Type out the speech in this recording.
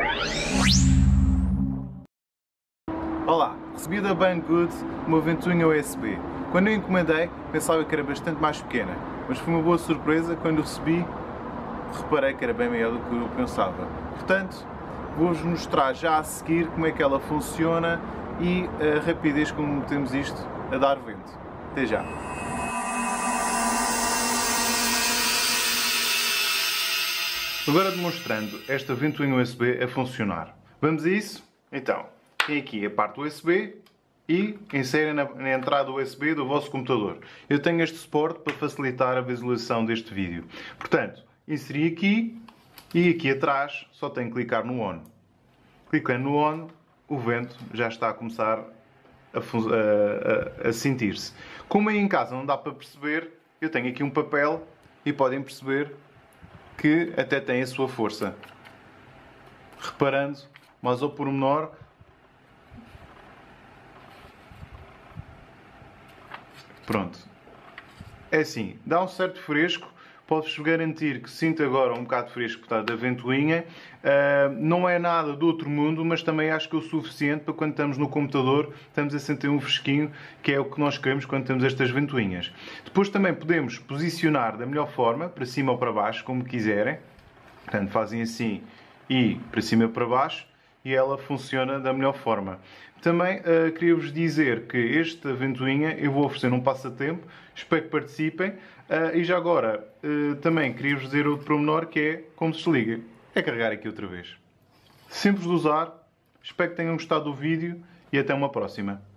Olá, recebi da Banggood uma ventoinha USB. Quando eu encomendei, pensava que era bastante mais pequena, mas foi uma boa surpresa. Quando recebi, reparei que era bem maior do que eu pensava. Portanto, vou-vos mostrar já a seguir como é que ela funciona e a rapidez como temos isto a dar vento. Até já! Agora demonstrando esta ventoinha USB a funcionar. Vamos a isso? Então, tem aqui a parte USB e inserem na entrada USB do vosso computador. Eu tenho este suporte para facilitar a visualização deste vídeo. Portanto, inseri aqui e aqui atrás só tenho que clicar no ON. Clicando no ON, o vento já está a começar a sentir-se. Como aí em casa não dá para perceber, eu tenho aqui um papel e podem perceber que até tem a sua força. Reparando mais ao pormenor, pronto. É assim, dá um certo fresco. Posso-vos garantir que sinto agora um bocado fresco por trás da ventoinha. Não é nada do outro mundo, mas também acho que é o suficiente para quando estamos no computador, estamos a sentir um fresquinho, que é o que nós queremos quando temos estas ventoinhas. Depois também podemos posicionar da melhor forma, para cima ou para baixo, como quiserem. Portanto, fazem assim e para cima ou para baixo, e ela funciona da melhor forma. Também queria-vos dizer que esta ventoinha eu vou oferecer num passatempo, espero que participem. E já agora, também queria-vos dizer outro pormenor, que é como se desliga. É carregar aqui outra vez. Simples de usar, espero que tenham gostado do vídeo e até uma próxima.